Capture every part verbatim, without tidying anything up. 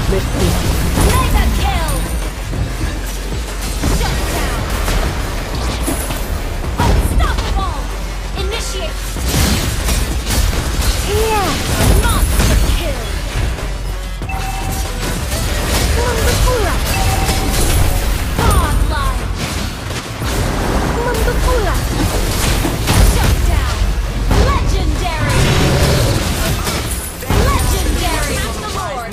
bersih. Mega kill. Shut down. Unstoppable. Initiate. Iya, Monster kill. membetulan, Godlike. membetulan. Shut down. Legendary. Legendary. The Lord.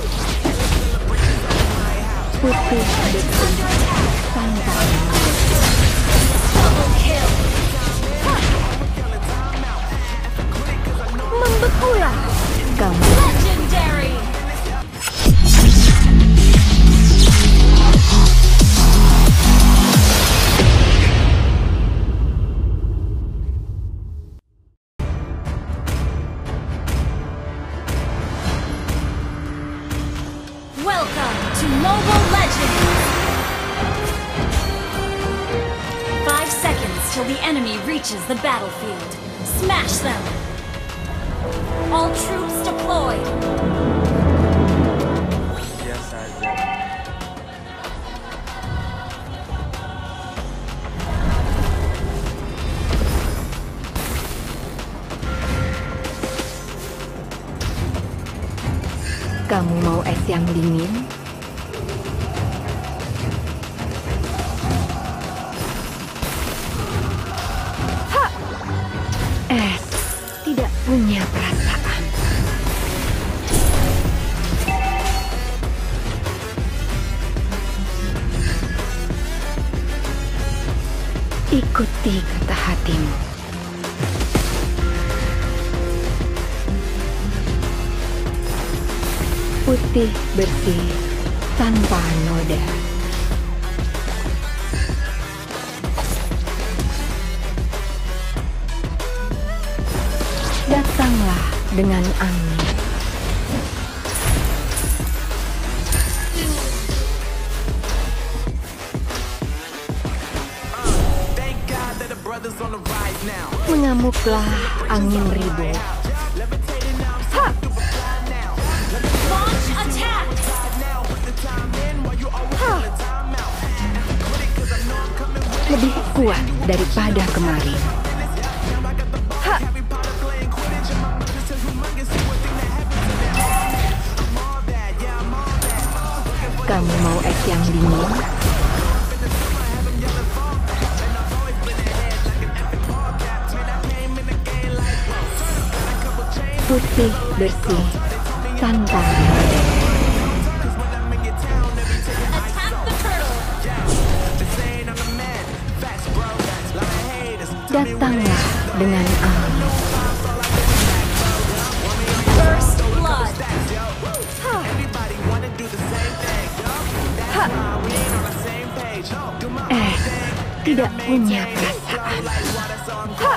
Putih bersih Under attack. tanpa Double kill. membetulan. Kamu Legendary. Welcome to Mobile Legends! Five seconds till the enemy reaches the battlefield. Smash them! All troops deployed! Biasa aja. Kamu mau es yang dingin? Ha! Es tidak punya perasaan. Ikuti kata hatimu. Putih bersih tanpa noda. Datanglah dengan angin. Mengamuklah angin ribut. Ha! Launch attack! Ha! Lebih kuat daripada kemarin. Ha! Kamu mau es yang dingin? Putih bersih tanpa noda. Attack the turtle! Datanglah dengan angin. First blood! Ha! Ha! Es tidak punya perasaan. Ha!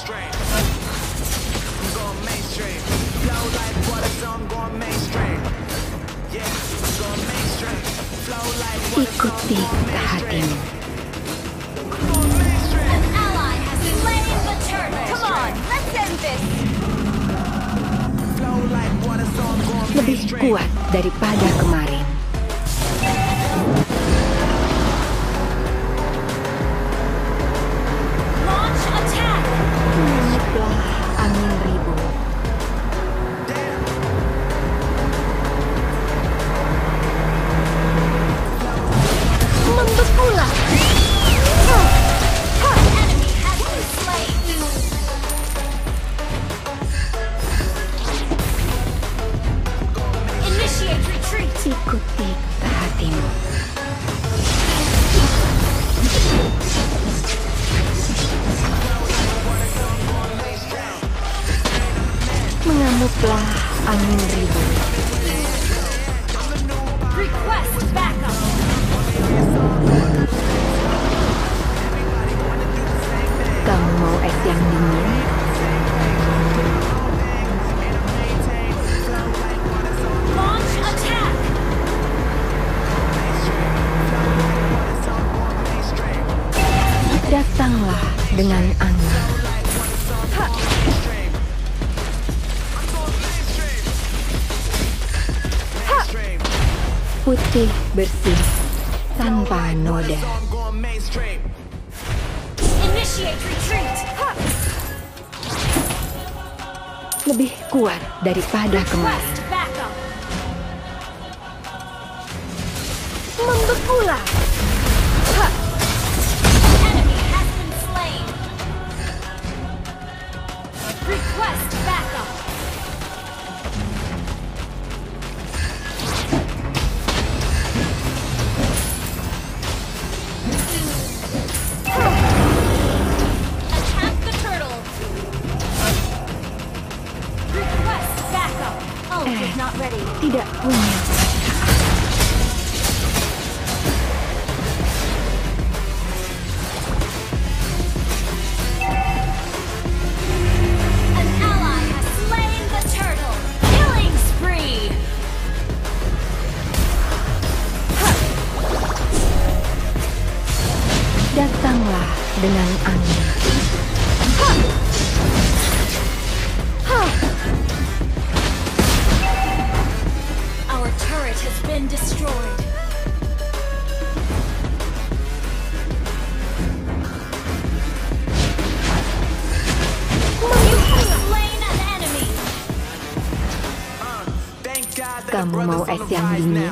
Ikuti kata hatimu. An ally has slain the turtle! Come on, let's end this! Lebih kuat daripada kemarin. Launch attack! Mengamuklah angin ribut. Membetulan. Ha! Ha! Enemy has been slain! Initiate retreat! Ikuti kata hatimu. Mengamuklah angin ribut. Request backup! Kamu mau es yang dingin? Launch attack! Datanglah dengan angin. Ha! Ha! Putih bersih tanpa noda. Initiate retreat. Lebih kuat daripada kemarin. Request backup. Membekulah. Enemy has been slain. Request backup. Attack the turtle. Request backup. Ult is not ready. Tidak punya. An ally has slain the turtle. Killing spree. Datanglah dengan angin. Our turret has been destroyed. You have slain an enemy. Kamu mau es yang dingin?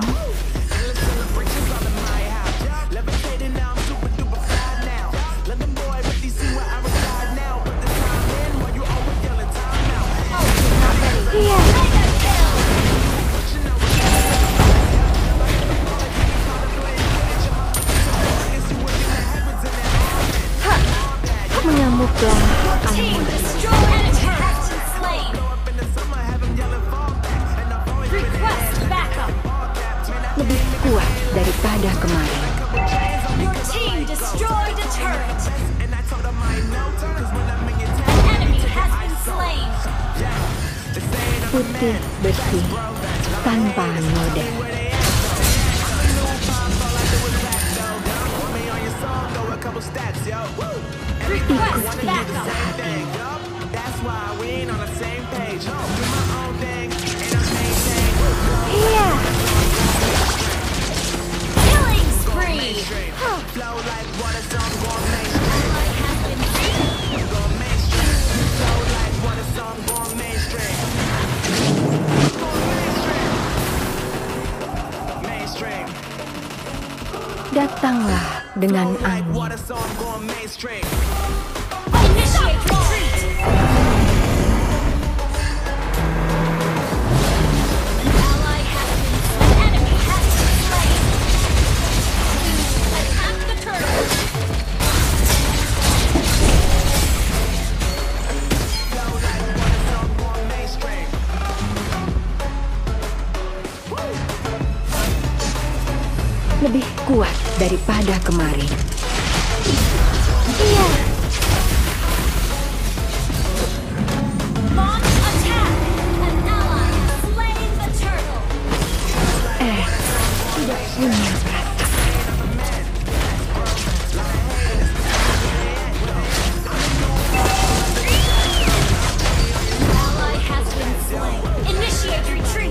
Iya. Mega kill. Mengamuklah Team angin. destroy enemy has been slain. Request backup. Lebih kuat daripada kemarin. Your team destroyed a turret. An enemy has been slain. Putih bersih tanpa noda. Request Ikuti backup. sehatimu. Iya. Killing spree. Ally has been slain. Datanglah dengan angin. Initiate retreat. An ally has been slain. An enemy has been slain. Attack the turtle. Lebih kuat daripada kemarin. Iya. Launch attack. An ally has slain the turtle. Eh, tidak punya perasaan. Ally has been slain. Initiate retreat.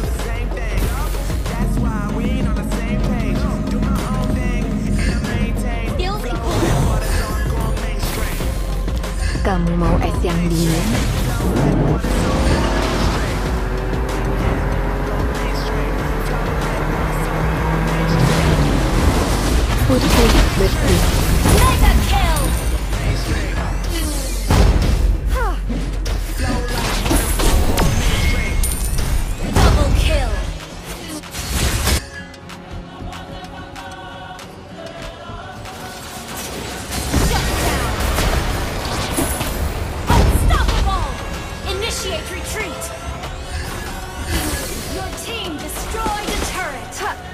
Skills equal. Kamu mau es yang dingin? Putih bersih. Mega kill. Double kill. Shut down. Unstoppable. Initiate retreat. Your team destroyed a turret.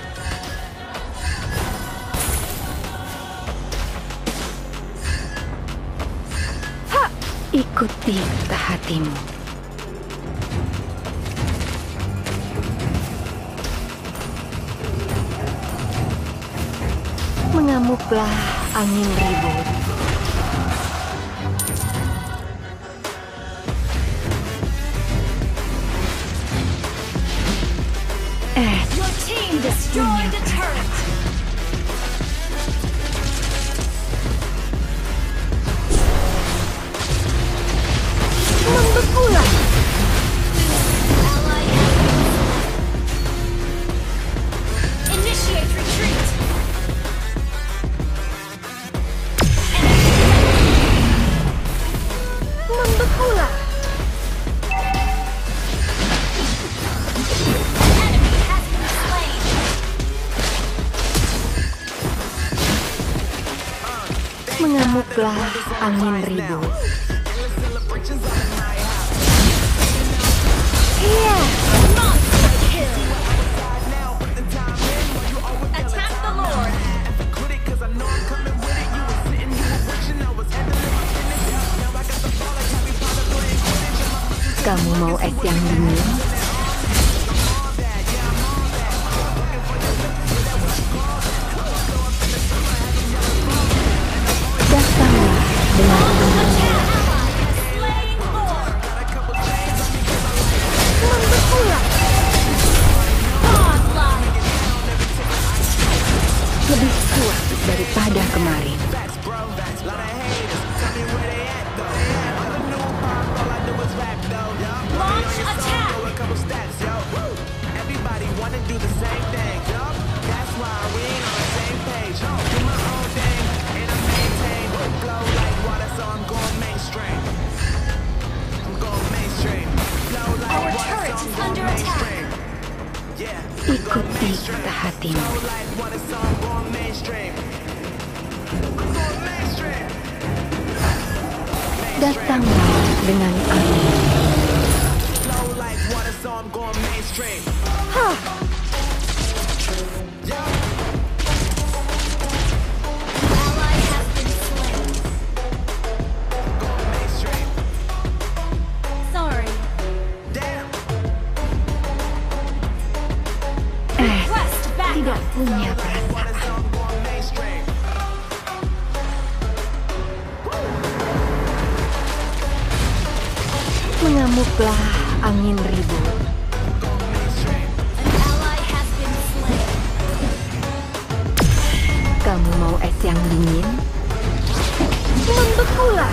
Ikuti kata hatimu. Mengamuklah angin ribut. Your team destroyed punya Destroy the turret. Membekulah. Ally initiate retreat. Membekulah. Enemy has been slain. Mengamuklah angin ribut. Iya. Monster kill. Attack the Lord. Kamu mau es yang dingin? Datanglah dengan angin. Slain Lord. Membekulah. Godlike. Lebih kuat daripada kemarin. Launch attack. Everybody wanna do the same thing, yup. That's why we ain't on the same page. Do my own thing, and I maintain. Flow like water, so I'm going mainstream. I'm going mainstream. Flow like Our water, turret so I'm is going under attack. mainstream. Yeah. Ikuti kata hatimu. Flow like water, so I'm going mainstream. I'm going mainstream. Datanglah dengan angin. Flow like water, so I'm going mainstream. Hah, Ally has been slain. Going mainstream. Sorry. Damn. eh, Quest back. tidak punya perasaan. Water, so I'm going mainstream. Mengamuklah angin ribut. Going mainstream. An ally has been slain. Kamu mau es yang dingin? Membekulah.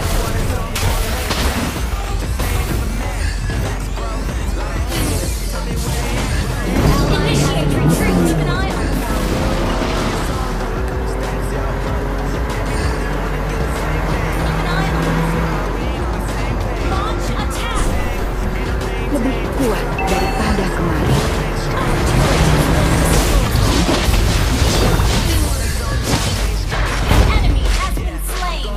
Initiate retreat. Keep an eye on them. Keep an eye on them. Launch attack. Lebih kuat daripada kemarin. Our turret has been destroyed. An enemy has been slain.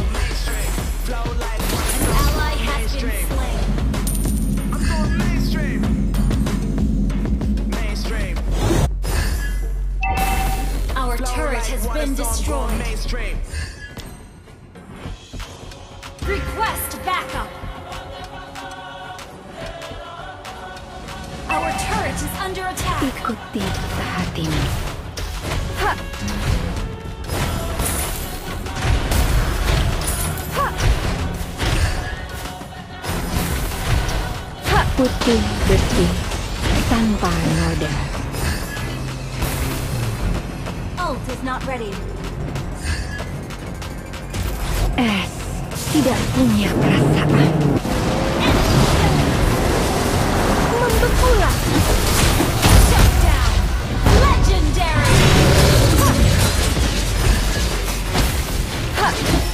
An ally has been slain. I'm going mainstream. Mainstream. Our turret has been destroyed. Mainstream. Request backup. Our turret is under attack. Ikuti kata hatimu. Ha! Ha! Ha! Putih bersih tanpa noda. Ult is not ready. Es tidak punya perasaan. Membekulah. Shut down. Legendary. Ha!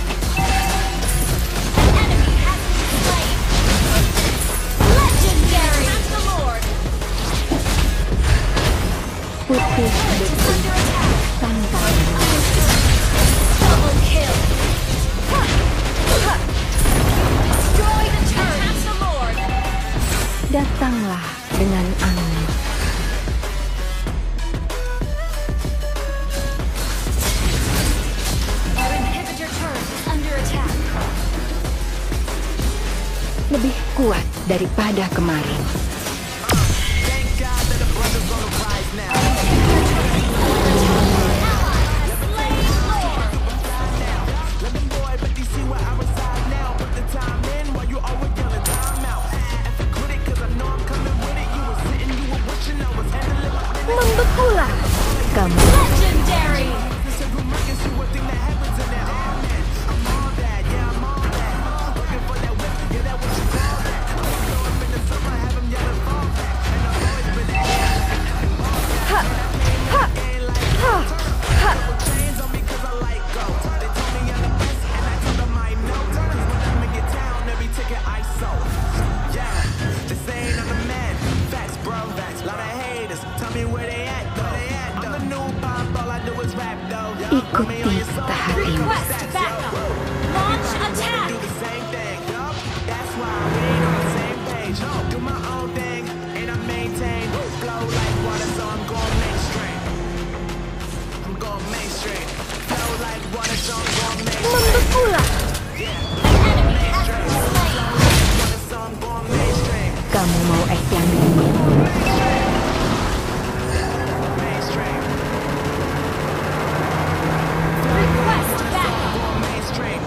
An enemy has been slain. Legendary. Attack the Lord. Putih Turret is bersih under attack. tanpa noda. Double kill. Ha! Ha! Destroy the turret. Attack the Lord. Datanglah dengan angin. Our inhibitor turret is under attack. Lebih kuat daripada kemarin. Thank God that the brothers on the rise now. Slain Lord. Let them boy, but you see where I reside now. Put the time in while you always yelling time out. And for quit it, cause I know I'm coming with it. You were sitting, you were wishing I was handling my business. Membekulah. Kamu Ikuti kata hatimu. Request backup. Launch attack. Do the same thing, yup. That's why we ain't on the same page. Do my own thing, and I maintain. Flow like water, so I'm going mainstream. I'm going mainstream. Flow like water, so I'm going mainstream. Membekulah. Enemy has been slain. Water, so I'm going mainstream. Kamu mau es yang dingin? Mainstream. Request backup. Going mainstream.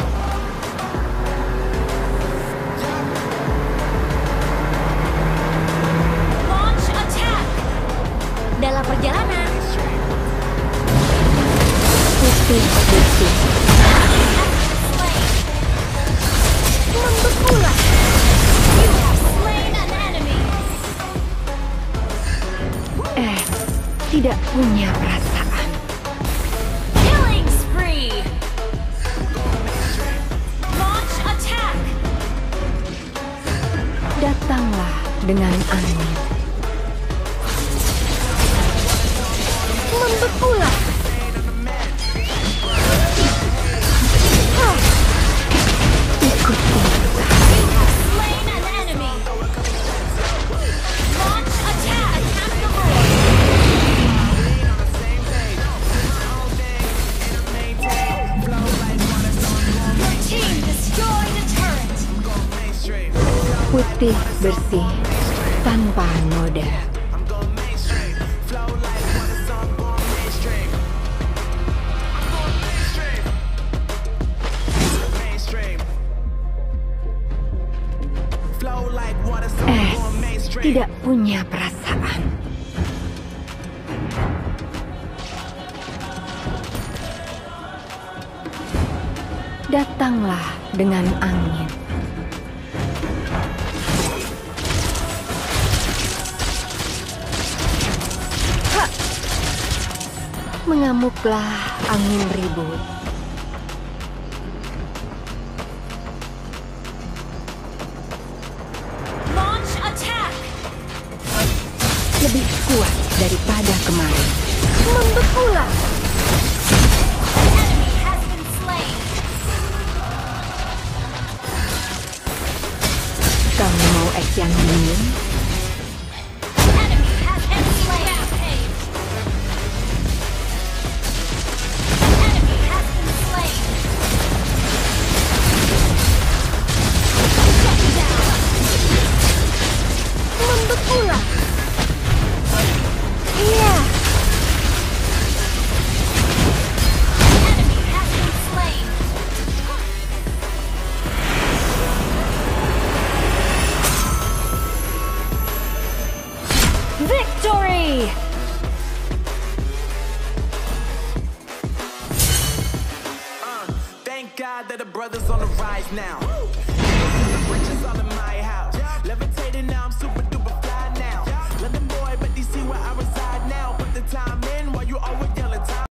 Launch attack. Dalam perjalanan. Mainstream. Putih bersih. Enemy has been slain. Membekulah. You have slain an enemy. Eh, tidak punya perasaan. Killing spree. Launch attack. Datanglah dengan angin. Membekulah. Hah. Ikuti kata hatimu. You have slain an enemy. Launch attack. Attack the roar. Your team destroyed a turret. Mainstream. Putih bersih tanpa noda. I'm going mainstream. Flow like water, so I'm going mainstream. I'm going mainstream. Mainstream. Flow like water, so I'm Es going mainstream. tidak punya perasaan. Datanglah dengan angin. Ha! Mengamuklah angin ribut. Launch attack. Lebih kuat daripada kemarin. Membekulah. An enemy has been slain. Kamu mau es yang dingin? Enemy has been slain. Rampage. Enemy has been slain. Shut down. Membekulah. Iya. Enemy has been slain. Victory! Uh, thank God that the brothers on the rise now. The riches on the